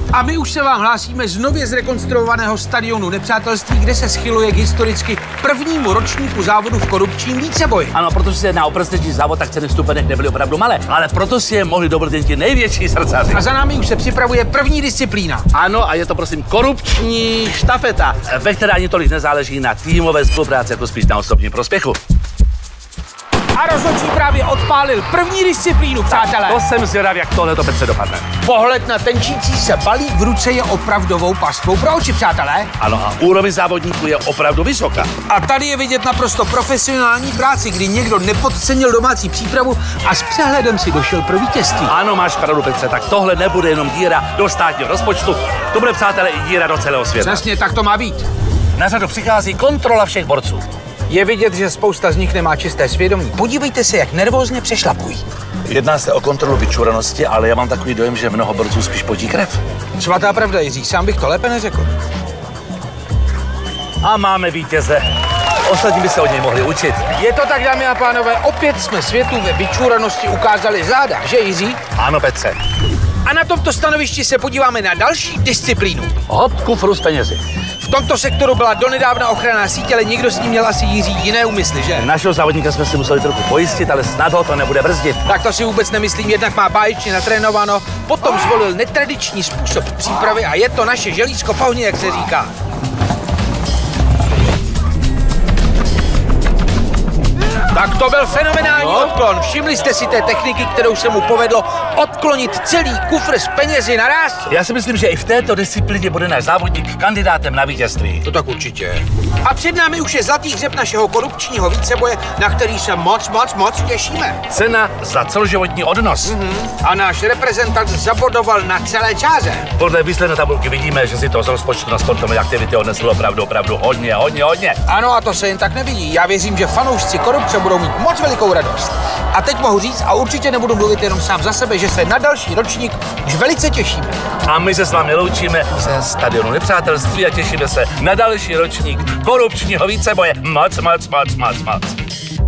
A my už se vám hlásíme z nově zrekonstruovaného stadionu Nepřátelství, kde se schyluje k historicky prvnímu ročníku závodu v korupčním víceboji. Ano, protože se jedná o prestižní závod, tak ceny vstupenek nebyly opravdu malé, ale proto si je mohli dovolit jen ti největší srdcaři. A za námi už se připravuje první disciplína. Ano, a je to prosím korupční štafeta, ve které ani tolik nezáleží na týmové spolupráci, jako spíš na osobním prospěchu. A rozhodčí právě odpálil první disciplínu, přátelé. To jsem zvědav, jak tohle to Petře dopadne. Pohled na tenčící se balík v ruce je opravdovou pastvou pro oči, přátelé. Ano, a úroveň závodníků je opravdu vysoká. A tady je vidět naprosto profesionální práci, kdy někdo nepodcenil domácí přípravu a s přehledem si došel pro vítězství. Ano, máš pravdu, Petře, tak tohle nebude jenom díra do státního rozpočtu, to bude, přátelé, i díra do celého světa. Přesně, tak to má být. Na řadu přichází kontrola všech borců. Je vidět, že spousta z nich nemá čisté svědomí. Podívejte se, jak nervózně přešlapují. Jedná se o kontrolu vyčuranosti, ale já mám takový dojem, že mnoho borců spíš potí krev. Svatá pravda, Jiří, sám bych to lépe neřekl. A máme vítěze. Ostatní by se od něj mohli učit. Je to tak, dámy a pánové, opět jsme světu ve vyčuranosti ukázali záda, že Jiří? Ano, Petře. A na tomto stanovišti se podíváme na další disciplínu. Hop kufru s penězi. V tomto sektoru byla donedávna ochranná síť, ale někdo s ním měl asi Jiří jiné úmysly, že? Našeho závodníka jsme si museli trochu pojistit, ale snad ho to nebude brzdit. Tak to si vůbec nemyslím, jednak má báječně natrénováno, potom zvolil netradiční způsob přípravy a je to naše želízko v ohni, jak se říká. Tak to byl fenomenální odklon. Všimli jste si té techniky, kterou se mu povedlo odklonit celý kufr s penězi naraz? Já si myslím, že i v této disciplíně bude náš závodník kandidátem na vítězství. To tak určitě. A před námi už je zlatý hřeb našeho korupčního víceboje, na který se moc těšíme. Cena za celoživotní odnos. A náš reprezentant zabodoval na celé čáře. Podle výsledné tabulky vidíme, že si to z rozpočtu na sportové aktivity odnesl opravdu hodně. Ano, a to se jen tak nevidí. Já věřím, že fanoušci korupce budou mít moc velikou radost. A teď mohu říct, a určitě nebudu mluvit jenom sám za sebe, že se na další ročník už velice těšíme. A my se s vámi loučíme ze stadionu Nepřátelství a těšíme se na další ročník korupčního víceboje. Moc.